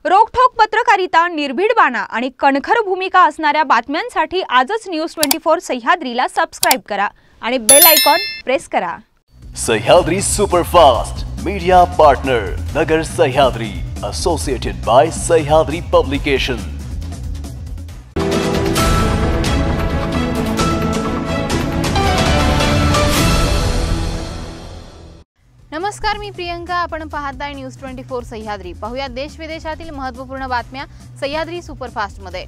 रोखठोक पत्रकारिता, निर्भीड बाणा आणि कणखर भूमिका असणाऱ्या बातम्यांसाठी आजच न्यूज 24 सह्याद्रीला सबस्क्राइब करा आणि बेल आयकॉन प्रेस करा। Sahyadri superfast media partner Nagar Sahyadri associated by Sahyadri publication. नमस्कार, मी प्रियंका। आपण पाहताय न्यूज 24 सह्याद्री। पाहूया देश विदेशातील महत्त्वपूर्ण बातम्या सह्याद्री सुपरफास्ट मध्ये।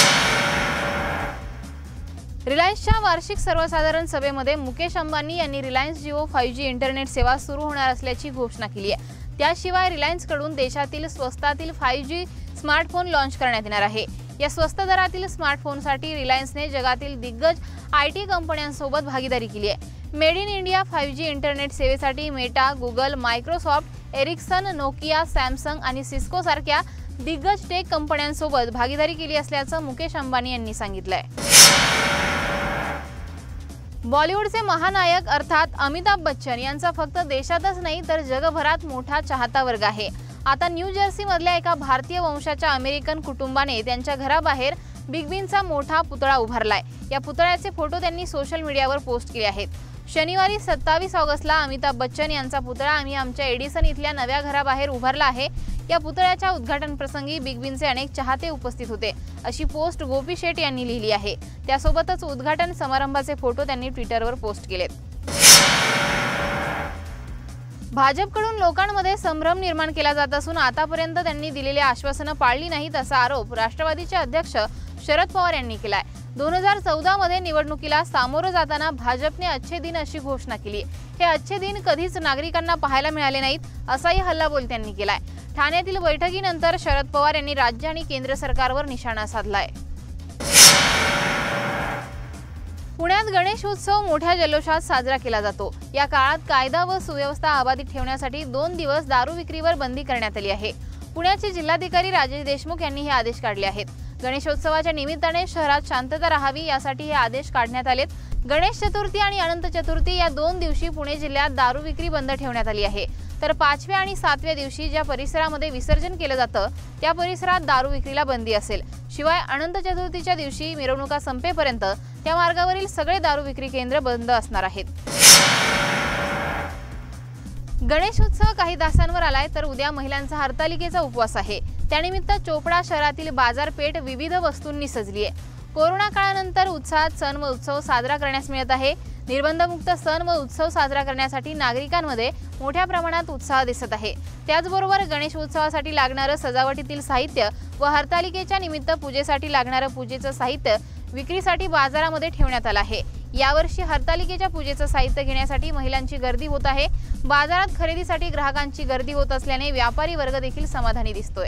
रिलायन्सच्या वार्षिक सर्वसाधारण सभेमध्ये मुकेश अंबानी यांनी रिलायन्स जिओ 5G इंटरनेट सेवा सुरू होणार असल्याची घोषणा केली आहे। त्याशिवाय रिलायन्स कडून देशातील स्वस्तातील 5G स्मार्टफोन लॉन्च करण्यात येणार आहे। या स्वस्त दरातील स्मार्टफोनसाठी रिलायन्सने जगातील दिग्गज IT कंपन्यांसोबत भागीदारी केली आहे। Made in India 5G internet सेवेसाठी Meta, Google, Microsoft, Ericsson, Nokia, Samsung आणि सिस्को सारख्या दिग्गज टेक कंपन्यांसोबत भागीदारी केली असल्याचं मुकेश अंबानी यांनी सांगितलंय। बॉलिवूडचे महानायक अर्थात अमिताभ बच्चन यांचा फक्त देशातच नाही तर जगभरात मोठा चाहता वर्ग आहे। आता न्यू जर्सी मधल्या एका भारतीय वंशाच्या अमेरिकन कुटुंबाने त्यांच्या घराबाहेर बिग बींचा मोठा पुतळा उभारलाय। या पुतळ्याचे फोटो त्यांनी सोशल मीडियावर पोस्ट केले आहेत। शनिवारी 27 ऑगस्टला अमिताभ बच्चन यांचा पुतळा आम्ही आमच्या एडिसन इथल्या नव्या घराबाहेर उभारला आहे। या पुतळ्याच्या उद्घाटन प्रसंगी बिग बींचे अनेक चाहते उपस्थित होते, अशी पोस्ट गोपी शेट यांनी लिहिली आहे। त्यासोबतच उद्घाटन समारंभाचे फोटो त्यांनी ट्विटरवर पोस्ट केलेत। भाजपकडून लोकांमध्ये संभ्रम निर्माण केला जात असून आतापर्यंत त्यांनी दिलेली आश्वासनं पाळली नाहीत असा आरोप राष्ट्रवादीचे अध्यक्ष शरद पवार यांनी केलाय। 2014 मध्ये निवडणुकीला सामोरं जाताना भाजपने अच्छे दिन अशी घोषणा केली। हे अच्छे दिन कधीच नागरिकांना पाहायला मिळाले नाहीत असाही हल्लाबोल त्यांनी केलाय। ठाण्यातील बैठकीनंतर शरद पवार यांनी राज्य आणि केंद्र सरकारवर निशाणा साधलाय। पुण्यात गणेश उत्सव मोठ्या जल्लोषात साजरा केला जातो। या काळात कायदा व सुव्यवस्था अबाधित ठेवण्यासाठी 2 दिवस दारू विक्रीवर बंदी करण्यात आली आहे। पुण्याचे जिल्हाधिकारी राजेश देशमुख यांनी हे आदेश काढले आहेत। गणेशोत्सवाच्या निमित्ताने शहरात शांतता राहावी यासाठी हे आदेश काढण्यात आलेत। गणेश चतुर्थी आणि अनंत चतुर्थी या 2 दिवशी पुणे जिल्ह्यात दारू विक्री बंद ठेवण्यात आली आहे। तर 5व्या आणि 7व्या दिवशी ज्या परिसरामध्ये विसर्जन केलं जातं त्या परिसरात दारू विक्रीला बंदी असेल। शिवाय अनंत चतुर्थीच्या दिवशी मिरवणुका संपेपर्यंत त्या मार्गावरील सगळे दारू विक्री केंद्र बंद असणार आहेत। गणेश उत्सव काही तासांवर आलाय तर उद्या महिलांचा हरतालिकेचा उपवास आहे। त्यानिमित्त चोपडा शहरातील बाजारपेठ विविध वस्तूंनी सजली आहे। कोरोना काळानंतर उत्साहात सण व उत्सव साजरा करण्यास मिळत आहे। निर्बंधमुक्त सण व उत्सव साजरा करण्यासाठी नागरिकांमध्ये मोठ्या प्रमाणात उत्साह दिसत आहे। त्याचबरोबर गणेश उत्सवासाठी लागणारं सजावटीतील साहित्य व हरतालिकेच्या निमित्त पूजेसाठी लागणारं पूजेचं साहित्य विक्रीसाठी बाजारामध्ये ठेवण्यात आलं आहे। यावर्षी हरतालिकेच्या पूजेचं साहित्य घेण्यासाठी महिलांची गर्दी होत आहे। बाजारात खरेदीसाठी ग्राहकांची गर्दी होत असल्याने व्यापारी वर्ग देखील समाधानी दिसतोय।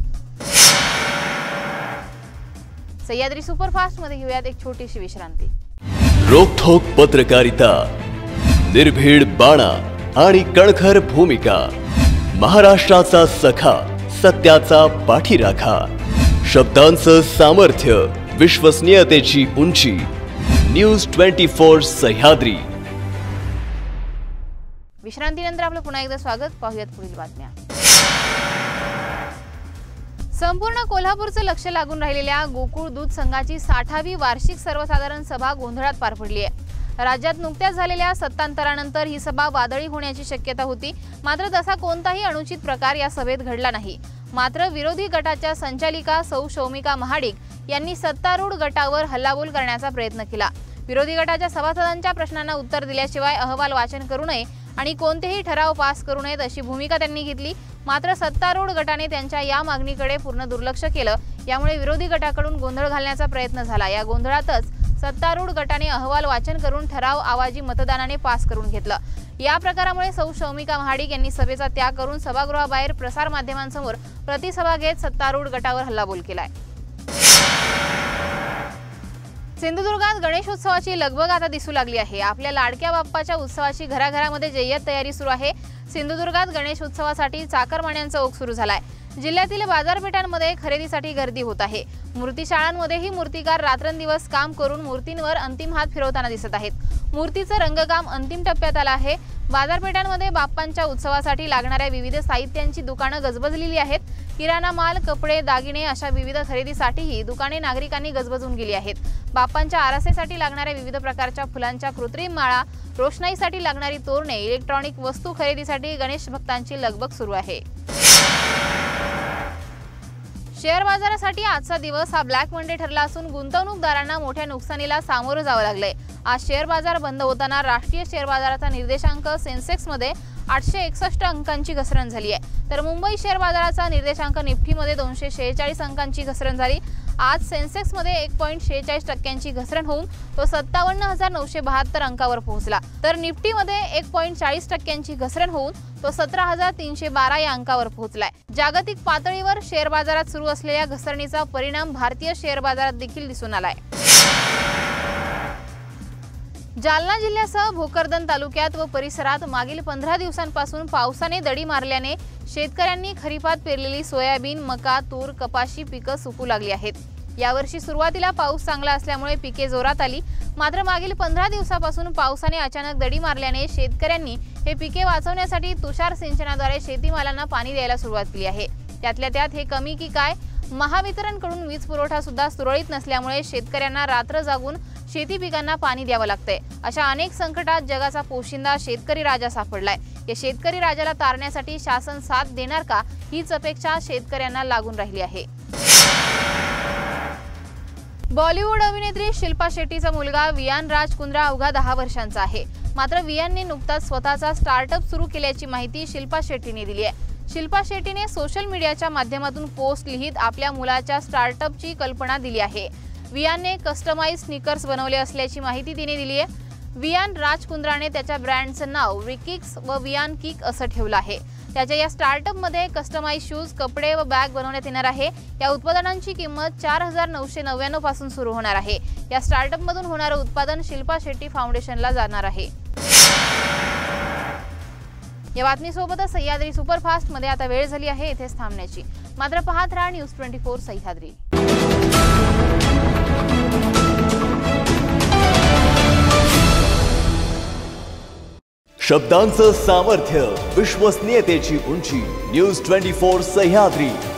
सह्याद्री सुपरफास्ट मध्ये घेऊयात एक छोटीशी विश्रांती। रोखठोक पत्रकारिता, निर्भीड बाणा आणि कणखर भूमिका, महाराष्ट्राचा सखा, सत्याचा पाठीराखा, शब्दांचं सामर्थ्य, विश्वसनीयतेची उंची, न्यूज 24 सह्याद्री। विश्रांतीनंतर आपलं पुन्हा एकदा स्वागत। पाहूयात पुढील बातम्या। संपूर्ण कोल्हापूरचं लक्ष लागून राहिलेल्या गोकुळ दूध संघाची 60वी वार्षिक सर्वसाधारण सभा गोंधळात पार पडली आहे। राज्यात नुकत्याच झालेल्या सत्तांतरानंतर ही सभा वादळी होण्याची शक्यता होती, मात्र तसा कोणताही अनुचित प्रकार या सभेत घडला नाही। मात्र विरोधी गटाच्या संचालिका सौ शौमिका महाडिक यांनी सत्तारूढ गटावर हल्लाबोल करण्याचा प्रयत्न केला। विरोधी गटाच्या सभासदांच्या प्रश्नांना उत्तर दिल्याशिवाय अहवाल वाचन करू नये आणि कोणतेही ठराव पास करू नयेत अशी भूमिका त्यांनी घेतली। मात्र सत्तारूढ गटाने त्यांच्या या मागणीकडे पूर्ण दुर्लक्ष केलं। यामुळे विरोधी गटाकडून गोंधळ घालण्याचा प्रयत्न झाला। या गोंधळातच सत्तारूढ गटाने अहवाल वाचन करून ठराव आवाजी मतदानाने पास करून घेतला। या प्रकारामुळे सौ शौमिका महाडिक यांनी सभेचा त्याग करून सभागृहाबाहेर प्रसार माध्यमांसमोर प्रतिसभा घेत सत्तारूढ गटावर हल्लाबोल केलाय। सिंधुदुर्गात गणेशोत्सवाची लगबग आता दिसू लागली आहे। आपल्या लाडक्या बाप्पाच्या उत्सवाची घराघरामध्ये जय्यत तयारी सुरू आहे। सिंधुदुर्गात गणेश उत्सवासाठी चाकरमान्यांचा ओघ सुरू झालाय। जिल्ह्यातील बाजारपेठांमध्ये खरेदीसाठी गर्दी होत आहे। मूर्तिशाळांमध्येही मूर्तिकार रात्रंदिवस काम करून मूर्तींवर अंतिम हात फिरवताना दिसत आहेत। मूर्तीचं रंगकाम अंतिम टप्प्यात आलं आहे। बाजारपेठांमध्ये बाप्पांच्या उत्सवासाठी लागणाऱ्या विविध साहित्यांची दुकानं गजबजलेली आहेत। किराणा माल, कपडे, दागिने अशा विविध खरेदीसाठीही दुकाने नागरिकांनी गजबजून गेली आहेत। बाप्पांच्या आरासेसाठी लागणाऱ्या विविध प्रकारच्या फुलांच्या कृत्रिम माळा, रोषणाईसाठी लागणारी तोरणे, इलेक्ट्रॉनिक वस्तू खरेदीसाठी गणेश भक्तांची लगबग सुरू आहे। शेअर बाजारासाठी आजचा दिवस हा ब्लॅक मंडे ठरला असून गुंतवणूकदारांना मोठ्या नुकसानीला सामोरं जावं लागलंय। आज शेअर बाजार बंद होताना राष्ट्रीय शेअर बाजाराचा निर्देशांक सेन्सेक्स मध्ये 861 अंकांची घसरण झाली आहे, तर मुंबई शेअर बाजाराचा निर्देशांक निफ्टी मध्ये 246 अंकांची घसरण झाली। आज सेन्सेक्स मध्ये 1.46 टक्क्यांची घसरण होऊन तो 57,972 अंकावर पोहोचला, तर निफ्टी मध्ये 1.40 टक्क्यांची घसरण होऊन तो 17,312 या अंकावर पोहोचलाय। जागतिक पातळीवर शेअर बाजारात सुरू असलेल्या घसरणीचा परिणाम भारतीय शेअर बाजारात देखील दिसून आलाय। जालना जिल्ह्यासह भोकरदन तालुक्यात व परिसरात मागील 15 दिवसांपासून पावसाने दडी मारल्याने शेतकऱ्यांनी खरीपात पेरलेली सोयाबीन, मका, तूर, कपाशी पिकं सुकू लागली आहेत। यावर्षी सुरुवातीला पाऊस चांगला असल्यामुळे पिके जोरात आली, मात्र मागील 15 दिवसापासून पावसाने अचानक दडी मारल्याने शेतकऱ्यांनी हे पिके वाचवण्यासाठी तुषार सिंचनाद्वारे शेतीमालांना पाणी द्यायला सुरुवात केली आहे। त्यातल्या त्यात हे कमी की काय, महावितरणकडून वीज पुरवठा सुद्धा सुरळीत नसल्यामुळे शेतकऱ्यांना रात्र जागून शेती पिकांना पाणी द्यावं लागतंय। अशा अनेक संकटात जगाचा पोशिंदा शेतकरी राजा सापडलाय। या शेतकरी राजाला तारण्यासाठी शासन साथ देणार का, हीच अपेक्षा शेतकऱ्यांना लागून राहिली आहे। बॉलिवूड अभिनेत्री शिल्पा शेट्टीचा मुलगा वियान राज कुंद्रा अवघा 10 वर्षांचा आहे, मात्र वियानने नुकताच स्वतःचा स्टार्टअप सुरू केल्याची माहिती शिल्पा शेट्टीने दिली आहे। शिल्पा शेट्टीने सोशल मीडियाच्या माध्यमातून पोस्ट लिहित आपल्या मुलाच्या स्टार्टअपची कल्पना दिली आहे। वियानने कस्टमाइज स्नीकर्स बनवले असल्याची माहिती तिने दिली आहे। वियान राज कुंद्राने त्याच्या ब्रँडचं नाव विकिक्स व वियान किक असं ठेवलं आहे। त्याच्या या स्टार्टअपमध्ये कस्टमाइज शूज, कपडे व बॅग बनवण्यात येणार आहे। या उत्पादनांची किंमत 4,999 पासून सुरू होणार आहे। या स्टार्टअपमधून होणारं उत्पादन शिल्पा शेट्टी फाउंडेशनला जाणार आहे। या बातमीसोबतच सह्याद्री सुपरफास्ट मध्ये आता वेळ झाली आहे इथेच थांबण्याची, मात्र पाहत राहा न्यूज 24 सह्याद्री। शब्दांचं सामर्थ्य, विश्वसनीयतेची उंची, न्यूज 24 सह्याद्री।